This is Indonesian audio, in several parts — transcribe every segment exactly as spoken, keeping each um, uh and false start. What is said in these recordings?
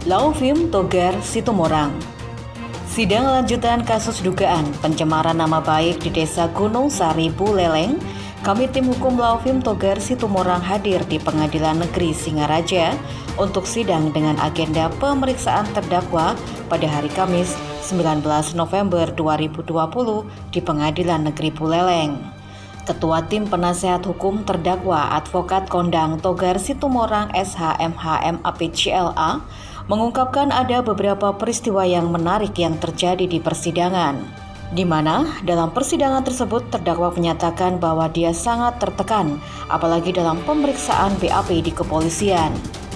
Laufim Togar Situmorang. Sidang lanjutan kasus dugaan pencemaran nama baik di Desa Gunung Sari, Buleleng, kami tim hukum Laufim Togar Situmorang hadir di Pengadilan Negeri Singaraja untuk sidang dengan agenda pemeriksaan terdakwa pada hari Kamis sembilan belas November dua ribu dua puluh di Pengadilan Negeri Buleleng. Ketua Tim Penasehat Hukum Terdakwa Advokat Kondang Togar Situmorang S H M H M A P C L A mengungkapkan ada beberapa peristiwa yang menarik yang terjadi di persidangan, di mana dalam persidangan tersebut terdakwa menyatakan bahwa dia sangat tertekan, apalagi dalam pemeriksaan B A P di kepolisian.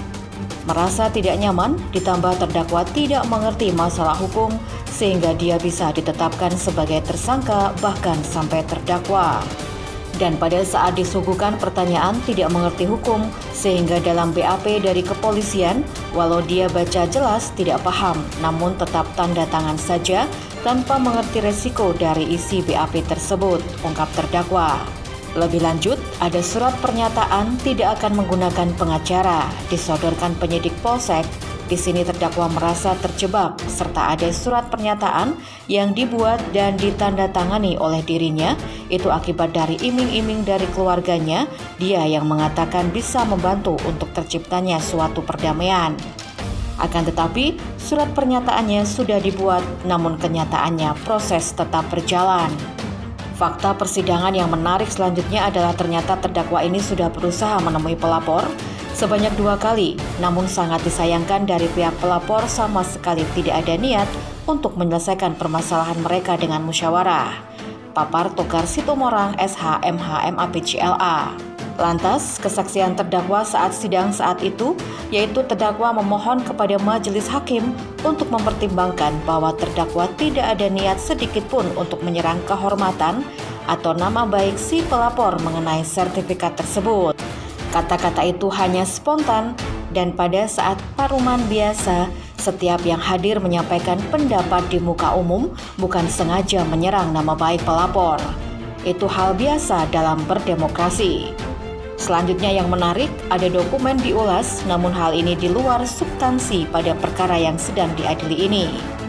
Merasa tidak nyaman, ditambah terdakwa tidak mengerti masalah hukum sehingga dia bisa ditetapkan sebagai tersangka bahkan sampai terdakwa. Dan pada saat disuguhkan pertanyaan tidak mengerti hukum sehingga dalam B A P dari kepolisian, walau dia baca jelas tidak paham, namun tetap tanda tangan saja tanpa mengerti resiko dari isi B A P tersebut, ungkap terdakwa. Lebih lanjut, ada surat pernyataan tidak akan menggunakan pengacara, disodorkan penyidik Polsek. Di sini terdakwa merasa terjebak, serta ada surat pernyataan yang dibuat dan ditandatangani oleh dirinya, itu akibat dari iming-iming dari keluarganya, dia yang mengatakan bisa membantu untuk terciptanya suatu perdamaian. Akan tetapi, surat pernyataannya sudah dibuat, namun kenyataannya proses tetap berjalan. Fakta persidangan yang menarik selanjutnya adalah ternyata terdakwa ini sudah berusaha menemui pelapor sebanyak dua kali, namun sangat disayangkan dari pihak pelapor sama sekali tidak ada niat untuk menyelesaikan permasalahan mereka dengan musyawarah. Papar Togar Situmorang S H M H M A P C L A. Lantas, kesaksian terdakwa saat sidang saat itu, yaitu terdakwa memohon kepada majelis hakim untuk mempertimbangkan bahwa terdakwa tidak ada niat sedikit pun untuk menyerang kehormatan atau nama baik si pelapor mengenai sertifikat tersebut. Kata-kata itu hanya spontan dan pada saat paruman biasa, setiap yang hadir menyampaikan pendapat di muka umum bukan sengaja menyerang nama baik pelapor. Itu hal biasa dalam berdemokrasi. Selanjutnya yang menarik, ada dokumen diulas, namun hal ini di luar substansi pada perkara yang sedang diadili ini.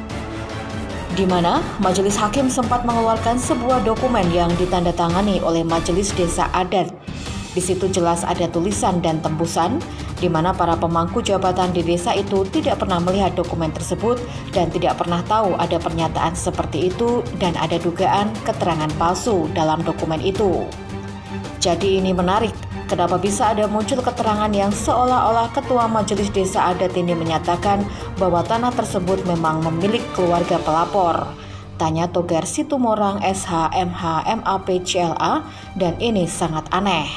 Di mana majelis hakim sempat mengeluarkan sebuah dokumen yang ditandatangani oleh majelis desa adat. Di situ jelas ada tulisan dan tembusan, di mana para pemangku jabatan di desa itu tidak pernah melihat dokumen tersebut dan tidak pernah tahu ada pernyataan seperti itu dan ada dugaan keterangan palsu dalam dokumen itu. Jadi ini menarik, kenapa bisa ada muncul keterangan yang seolah-olah ketua majelis desa adat ini menyatakan bahwa tanah tersebut memang memilik keluarga pelapor. Tanya Togar Situmorang S H M H M A P C L A, dan ini sangat aneh.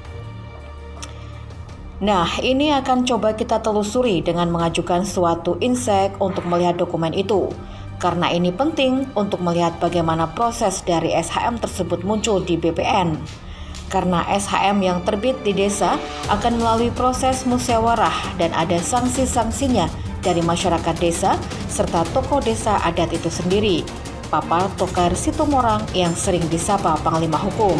Nah, ini akan coba kita telusuri dengan mengajukan suatu insek untuk melihat dokumen itu. Karena ini penting untuk melihat bagaimana proses dari S H M tersebut muncul di B P N. Karena S H M yang terbit di desa akan melalui proses musyawarah dan ada sanksi-sanksinya dari masyarakat desa serta tokoh desa adat itu sendiri. Papar Togar Situmorang yang sering disapa Panglima Hukum.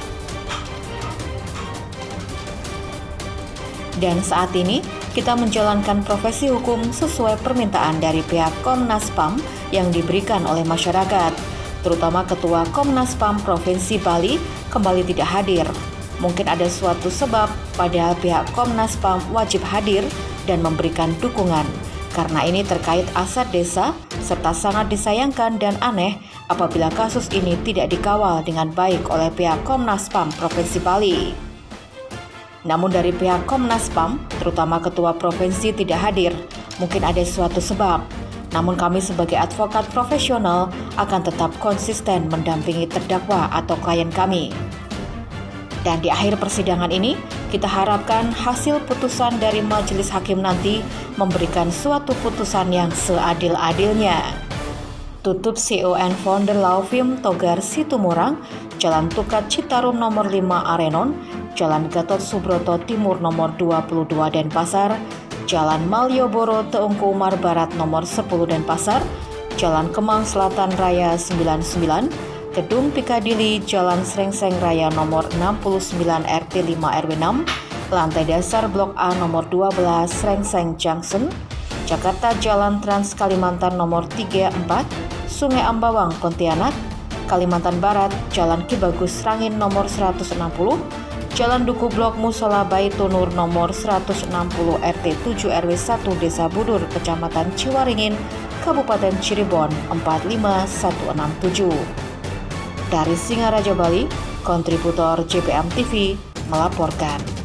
Dan saat ini, kita menjalankan profesi hukum sesuai permintaan dari pihak Komnas P A M yang diberikan oleh masyarakat, terutama Ketua Komnas P A M Provinsi Bali kembali tidak hadir. Mungkin ada suatu sebab, padahal pihak Komnas P A M wajib hadir dan memberikan dukungan, karena ini terkait aset desa, serta sangat disayangkan dan aneh apabila kasus ini tidak dikawal dengan baik oleh pihak Komnas P A M Provinsi Bali. Namun dari pihak Komnas P A M, terutama Ketua Provinsi tidak hadir, mungkin ada suatu sebab. Namun kami sebagai advokat profesional akan tetap konsisten mendampingi terdakwa atau klien kami. Dan di akhir persidangan ini, kita harapkan hasil putusan dari majelis hakim nanti memberikan suatu putusan yang seadil-adilnya. Tutup C O N Founder Laufim Togar Situmorang, Jalan Tukat Citarum nomor lima Arenon, Jalan Gatot Subroto Timur nomor dua puluh dua Denpasar, Jalan Malioboro Teungku Umar Barat nomor sepuluh Denpasar, Jalan Kemang Selatan Raya sembilan puluh sembilan, Gedung Pikadili Jalan Srengseng Raya nomor enam puluh sembilan R T lima R W enam, lantai dasar Blok A nomor dua belas Srengseng Junction, Jakarta Jalan Trans Kalimantan nomor tiga puluh empat, Sungai Ambawang, Pontianak. Kalimantan Barat, Jalan Ki Bagus Rangin nomor seratus enam puluh, Jalan Duku Blok Musola Baitunur nomor seratus enam puluh R T tujuh R W satu Desa Budur, Kecamatan Ciwaringin, Kabupaten Cirebon empat lima satu enam tujuh. Dari Singaraja, Bali, kontributor J P M T V melaporkan.